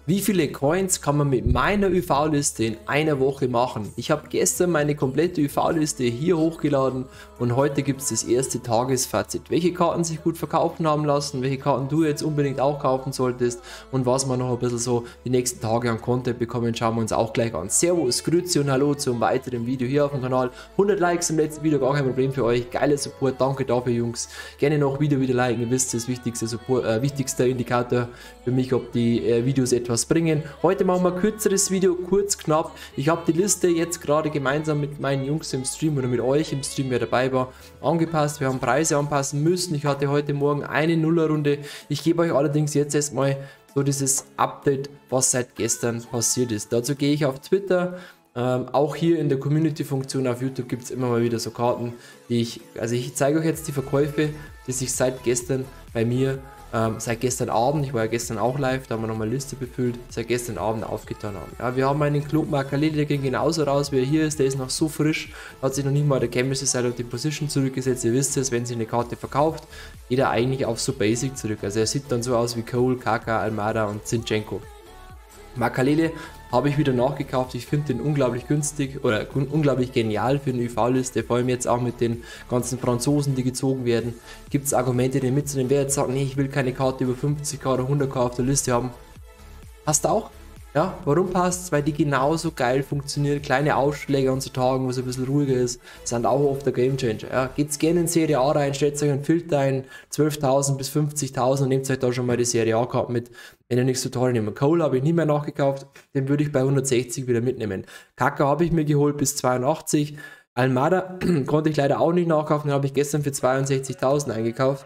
Wie viele Coins kann man mit meiner UV-Liste in einer Woche machen? Ich habe gestern meine komplette UV-Liste hier hochgeladen und heute gibt es das erste Tagesfazit. Welche Karten sich gut verkaufen haben lassen, welche Karten du jetzt unbedingt auch kaufen solltest und was wir noch ein bisschen so die nächsten Tage an Content bekommen, schauen wir uns auch gleich an. Servus, Grüezi und Hallo zum weiteren Video hier auf dem Kanal. 100 Likes im letzten Video, gar kein Problem für euch. Geiler Support, danke dafür, Jungs. Gerne noch Video wieder liken, ihr wisst, das wichtigste wichtigster Indikator für mich, ob die Videos etwas bringen. Heute machen wir ein kürzeres Video, kurz, knapp. Ich habe die Liste jetzt gerade gemeinsam mit meinen Jungs im Stream oder mit euch im Stream, wer dabei war, angepasst. Wir haben Preise anpassen müssen. Ich hatte heute Morgen eine Nullerrunde. Ich gebe euch allerdings jetzt erstmal so dieses Update, was seit gestern passiert ist. Dazu gehe ich auf Twitter. Auch hier in der Community-Funktion auf YouTube gibt es immer mal wieder so Karten, die ich zeige euch jetzt die Verkäufe, die sich seit gestern bei mir seit gestern Abend, ich war ja gestern auch live, da haben wir nochmal eine Liste befüllt, seit gestern Abend aufgetan haben. Ja, wir haben einen Club Makalele, der ging genauso raus, wie er hier ist, der ist noch so frisch, hat sich noch nicht mal der Chemistry Side auf die Position zurückgesetzt. Ihr wisst es, wenn sie eine Karte verkauft, geht er eigentlich auf so Basic zurück. Also er sieht dann so aus wie Cole, Kaka, Almada und Zinchenko. Makalele habe ich wieder nachgekauft, ich finde den unglaublich günstig oder unglaublich genial für eine UV-Liste, vor allem jetzt auch mit den ganzen Franzosen, die gezogen werden. Gibt es Argumente, die mitzunehmen, wer jetzt sagt, nee, ich will keine Karte über 50k oder 100k auf der Liste haben. Passt auch. Ja, warum passt es? Weil die genauso geil funktionieren. Kleine Ausschläge an so Tagen, wo es ein bisschen ruhiger ist, sind auch oft der Gamechanger. Ja, geht's gerne in Serie A rein, stellt euch einen Filter ein, 12.000 bis 50.000 und nehmt euch da schon mal die Serie A-Karten mit. Wenn ihr nichts zu teuer nehmt. Cole habe ich nie mehr nachgekauft, den würde ich bei 160 wieder mitnehmen. Kaka habe ich mir geholt bis 82. Almada konnte ich leider auch nicht nachkaufen, den habe ich gestern für 62.000 eingekauft.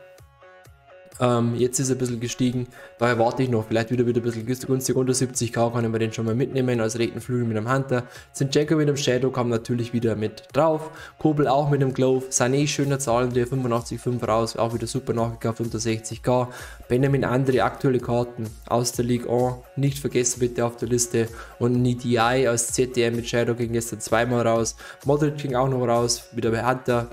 Jetzt ist er ein bisschen gestiegen, daher warte ich noch, vielleicht wieder ein bisschen günstig, unter 70k kann ich mir den schon mal mitnehmen, als Regenflügel mit einem Hunter. Zinchenko mit dem Shadow kam natürlich wieder mit drauf, Kobel auch mit dem Glove, Sané schöner Zahlen, der 85,5 raus, auch wieder super nachgekauft, unter 60k. Benjamin andere aktuelle Karten aus der Ligue 1, nicht vergessen bitte auf der Liste, und Nidi als ZDM mit Shadow ging gestern zweimal raus, Modric ging auch noch raus, wieder bei Hunter.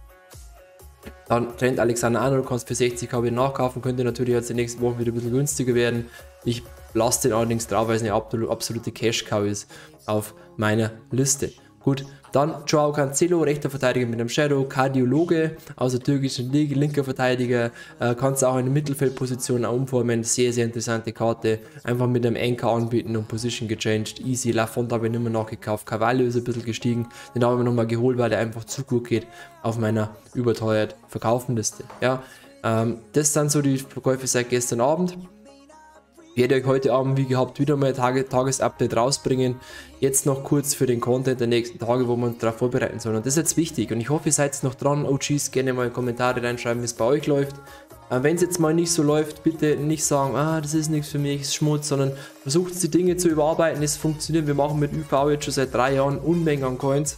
Dann Trent Alexander-Arnold, kannst für 60k wieder nachkaufen, könnte natürlich jetzt die nächsten Wochen wieder ein bisschen günstiger werden. Ich lasse den allerdings drauf, weil es eine absolute Cash-Cow ist auf meiner Liste. Gut, dann Joao Cancelo, rechter Verteidiger mit einem Shadow, Kardiologe aus der türkischen Liga, linker Verteidiger, kannst du auch in der Mittelfeldposition umformen, sehr, sehr interessante Karte, einfach mit einem Anchor anbieten und Position gechanged, easy. Lafont habe ich nicht mehr nachgekauft, Carvalho ist ein bisschen gestiegen, den habe ich mir nochmal geholt, weil der einfach zu gut geht auf meiner überteuert Verkaufenliste. Ja, das sind so die Verkäufe seit gestern Abend. Ich werde euch heute Abend, wie gehabt, wieder mal ein Tagesupdate rausbringen. Jetzt noch kurz für den Content der nächsten Tage, wo wir uns darauf vorbereiten sollen. Und das ist jetzt wichtig und ich hoffe, ihr seid noch dran. OGs, gerne mal in Kommentare reinschreiben, wie es bei euch läuft. Wenn es jetzt mal nicht so läuft, bitte nicht sagen, das ist nichts für mich, ist Schmutz, sondern versucht die Dinge zu überarbeiten. Es funktioniert. Wir machen mit UV jetzt schon seit 3 Jahren Unmengen an Coins.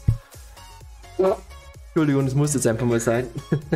Entschuldigung, das muss jetzt einfach mal sein.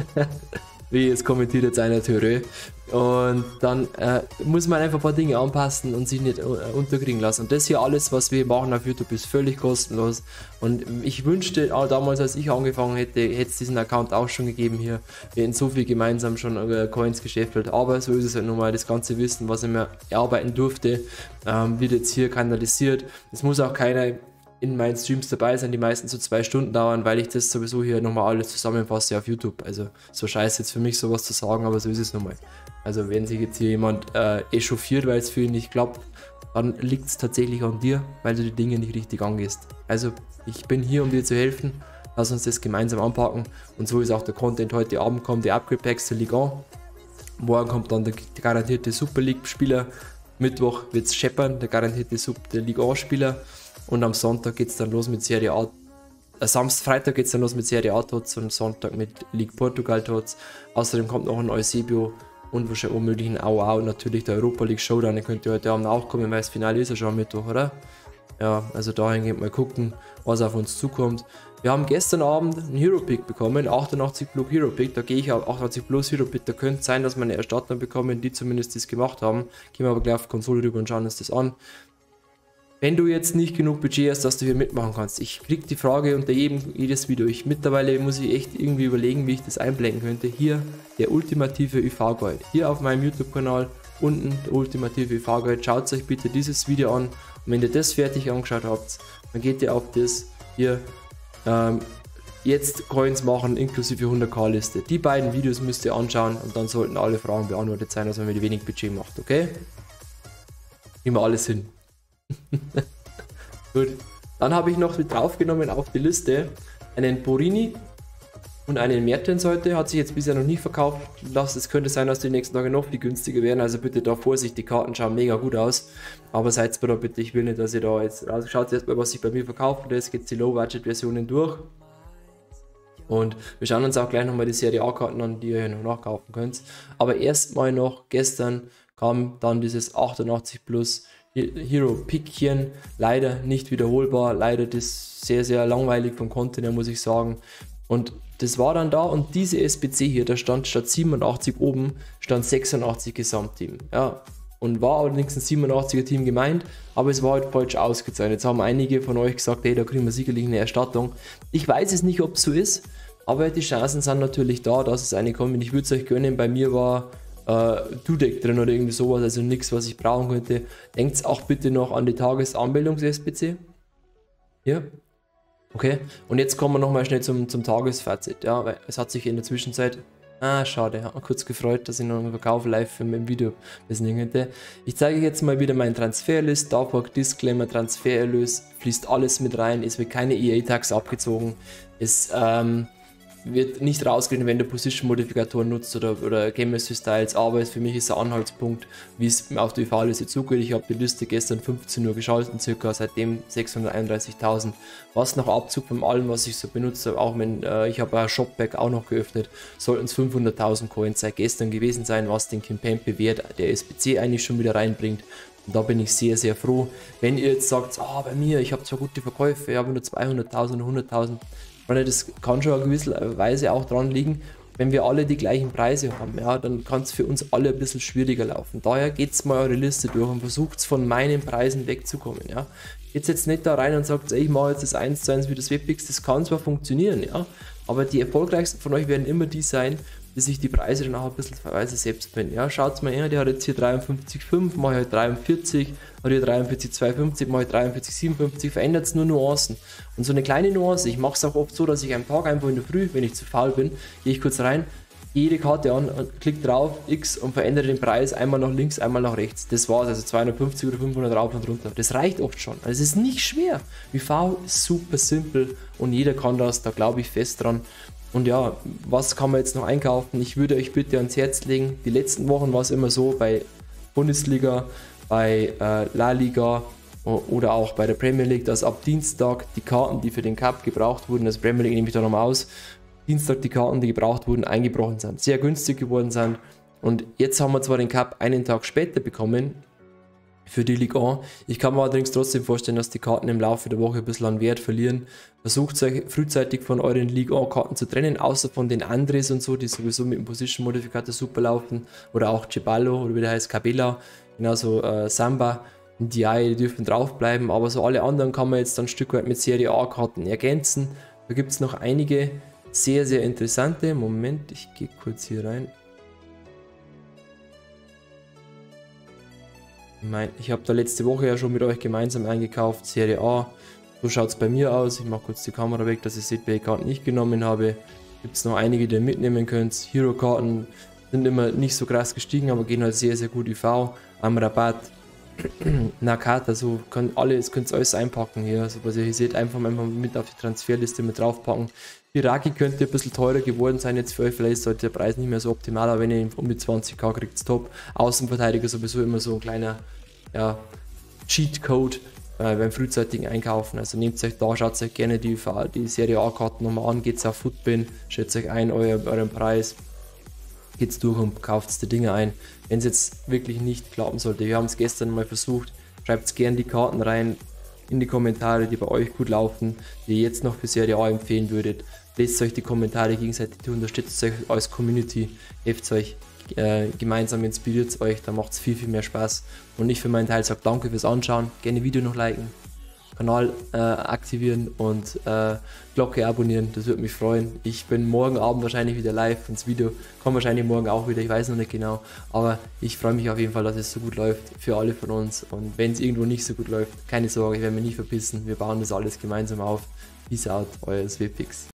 Wie jetzt kommentiert jetzt einer Theorie. Und dann muss man einfach ein paar Dinge anpassen und sich nicht unterkriegen lassen. Und das hier alles, was wir machen auf YouTube, ist völlig kostenlos. Und ich wünschte, auch damals, als ich angefangen hätte, hätte es diesen Account auch schon gegeben hier. Wir hätten so viel gemeinsam schon Coins geschäftelt. Aber so ist es halt nun mal. Das ganze Wissen, was ich mir erarbeiten durfte, wird jetzt hier kanalisiert. Es muss auch keiner in meinen Streams dabei sein, die meisten so 2 Stunden dauern, weil ich das sowieso hier nochmal alles zusammenfasse auf YouTube. Also so scheiße jetzt für mich sowas zu sagen, aber so ist es nun mal. Also wenn sich jetzt hier jemand echauffiert, weil es für ihn nicht klappt, dann liegt es tatsächlich an dir, weil du die Dinge nicht richtig angehst. Also ich bin hier, um dir zu helfen. Lass uns das gemeinsam anpacken. Und so ist auch der Content. Heute Abend kommen die Upgrade Packs der Ligue 1. Morgen kommt dann der garantierte Super League Spieler. Mittwoch wird es scheppern, der garantierte der Ligue 1 Spieler. Und am Sonntag geht es dann los mit Serie A. Freitag geht es dann los mit Serie A Tots und Sonntag mit Ligue Portugal Tots. Außerdem kommt noch ein Eusebio und wahrscheinlich unmöglich ein AOA und natürlich der Europa League Showdown. Der könnte heute Abend auch kommen, weil das Finale ist ja schon am Mittwoch, oder? Ja, also dahingehend mal gucken, was auf uns zukommt. Wir haben gestern Abend einen Hero Pick bekommen, 88 Plus Hero Pick. Da gehe ich auf 88 Plus Hero Pick. Da könnte es sein, dass wir eine Erstatter bekommen, die zumindest das gemacht haben. Gehen wir aber gleich auf die Konsole rüber und schauen uns das an. Wenn du jetzt nicht genug Budget hast, dass du hier mitmachen kannst, ich kriege die Frage unter jedes Video. Mittlerweile muss ich echt irgendwie überlegen, wie ich das einblenden könnte. Hier der ultimative UV-Guide. Hier auf meinem YouTube-Kanal unten der ultimative UV-Guide. Schaut euch bitte dieses Video an und wenn ihr das fertig angeschaut habt, dann geht ihr auf das hier jetzt Coins machen inklusive 100k Liste. Die beiden Videos müsst ihr anschauen und dann sollten alle Fragen beantwortet sein, also wenn ihr wenig Budget macht, okay? Immer alles hin. Gut, dann habe ich noch mit draufgenommen auf die Liste einen Borini und einen Mertens heute, hat sich jetzt bisher noch nicht verkauft lassen. Es könnte sein, dass die nächsten Tage noch viel günstiger werden, also bitte da Vorsicht, die Karten schauen mega gut aus, aber seid mir da bitte, ich will nicht, dass ihr da jetzt, also schaut erstmal, was sich bei mir verkauft und jetzt geht die Low-Budget-Versionen durch und wir schauen uns auch gleich nochmal die Serie A-Karten an, die ihr hier noch nachkaufen könnt, aber erstmal noch, gestern kam dann dieses 88 Plus Hero Pickchen, leider nicht wiederholbar, leider das sehr, sehr langweilig vom Content her, muss ich sagen. Und das war dann da und diese SBC hier, da stand statt 87 oben, stand 86 Gesamtteam. Ja, und war allerdings ein 87er Team gemeint, aber es war halt falsch ausgezeichnet. Jetzt haben einige von euch gesagt, hey, da kriegen wir sicherlich eine Erstattung. Ich weiß es nicht, ob es so ist, aber die Chancen sind natürlich da, dass es eine kommt. Und ich würde es euch gönnen, bei mir war Dudek drin oder irgendwie sowas, also nichts, was ich brauchen könnte. Denkt auch bitte noch an die Tagesanmeldungs-SBC. Hier. Okay, und jetzt kommen wir nochmal schnell zum Tagesfazit. Ja, weil es hat sich in der Zwischenzeit, schade, hat mich kurz gefreut, dass ich noch einen Verkauf live im Video wissen könnte. Ich zeige euch jetzt mal wieder meinen Transferlist, Dark Disclaimer, Transfererlös, fließt alles mit rein, es wird keine EA-Tax abgezogen, es wird nicht rausgehen, wenn du Position-Modifikatoren nutzt oder Chemistry-Styles, aber für mich ist ein Anhaltspunkt, wie es auf die UV-Liste zugeht. Ich habe die Liste gestern 15 Uhr geschaltet, circa seitdem 631.000, was nach Abzug von allem, was ich so benutzt habe, auch wenn ich habe ein Shopback auch noch geöffnet, sollten es 500.000 Coins seit gestern gewesen sein, was den Kimpempe-Wert der SBC eigentlich schon wieder reinbringt. Und da bin ich sehr, sehr froh. Wenn ihr jetzt sagt, bei mir, ich habe zwar gute Verkäufe, ich habe nur 200.000 oder 100.000, das kann schon in gewisser Weise auch dran liegen, wenn wir alle die gleichen Preise haben, ja, dann kann es für uns alle ein bisschen schwieriger laufen. Daher geht es mal eure Liste durch und versucht von meinen Preisen wegzukommen. Ja. Geht jetzt nicht da rein und sagt, ich mache jetzt das 1:1 wie das Webpix, das kann zwar funktionieren, ja, aber die erfolgreichsten von euch werden immer die sein, die sich die Preise dann auch ein bisschen verweise selbst finden. Ja, schaut mal her, der hat jetzt hier 53,5, mache ich halt 43, hat hier 43,250, mache ich 43,57, verändert es nur Nuancen. Und so eine kleine Nuance, ich mache es auch oft so, dass ich am Tag einfach in der Früh, wenn ich zu faul bin, gehe ich kurz rein, jede Karte an und klicke drauf, X und verändere den Preis einmal nach links, einmal nach rechts. Das war's, also 250 oder 500 rauf und runter. Das reicht oft schon. Also es ist nicht schwer. UV ist super simpel und jeder kann das, da glaube ich fest dran. Und ja, was kann man jetzt noch einkaufen? Ich würde euch bitte ans Herz legen, die letzten Wochen war es immer so, bei Bundesliga, bei La Liga oder auch bei der Premier League, dass ab Dienstag die Karten, die für den Cup gebraucht wurden, das Premier League nehme ich da nochmal aus, Dienstag die Karten, die gebraucht wurden, eingebrochen sind, sehr günstig geworden sind. Und jetzt haben wir zwar den Cup einen Tag später bekommen, für die Ligue 1. Ich kann mir allerdings trotzdem vorstellen, dass die Karten im Laufe der Woche ein bisschen an Wert verlieren. Versucht euch frühzeitig von euren Ligue 1 Karten zu trennen, außer von den Andres und so, die sowieso mit dem Position Modifikator super laufen. Oder auch Ceballo oder wie der heißt, Cabela, genauso Samba. Die dürfen draufbleiben, aber so alle anderen kann man jetzt dann ein Stück weit mit Serie A Karten ergänzen. Da gibt es noch einige sehr, sehr interessante. Moment, ich gehe kurz hier rein. Ich habe da letzte Woche ja schon mit euch gemeinsam eingekauft, Serie A. So schaut es bei mir aus. Ich mache kurz die Kamera weg, dass ihr seht, welche Karten ich genommen habe. Gibt es noch einige, die ihr mitnehmen könnt. Hero-Karten sind immer nicht so krass gestiegen, aber gehen halt sehr, sehr gut IV. Am Rabatt. Nakata, so könnt ihr alles einpacken hier. Also was ihr hier seht, einfach mit auf die Transferliste mit draufpacken. Iraki könnte ein bisschen teurer geworden sein jetzt für euch, vielleicht sollte der Preis nicht mehr so optimal, aber wenn ihr ihn um die 20k kriegt, ist top. Außenverteidiger sowieso immer so ein kleiner Cheat-Code beim frühzeitigen Einkaufen. Also nehmt euch da, schaut euch gerne die Serie A-Karten nochmal an, geht auf Footbin, schätzt euch ein euren Preis, geht's durch und kauft die Dinge ein. Wenn es jetzt wirklich nicht klappen sollte, wir haben es gestern mal versucht, schreibt gerne die Karten rein in die Kommentare, die bei euch gut laufen, die ihr jetzt noch für Serie A empfehlen würdet. Lest euch die Kommentare gegenseitig, die unterstützt euch als Community, helft euch gemeinsam, inspiriert euch, da macht es viel, viel mehr Spaß. Und ich für meinen Teil sage danke fürs Anschauen, gerne Video noch liken, Kanal aktivieren und Glocke abonnieren, das würde mich freuen. Ich bin morgen Abend wahrscheinlich wieder live und das Video kommt wahrscheinlich morgen auch wieder, ich weiß noch nicht genau, aber ich freue mich auf jeden Fall, dass es so gut läuft für alle von uns und wenn es irgendwo nicht so gut läuft, keine Sorge, ich werde mich nie verpissen, wir bauen das alles gemeinsam auf. Peace out, euer SWPix.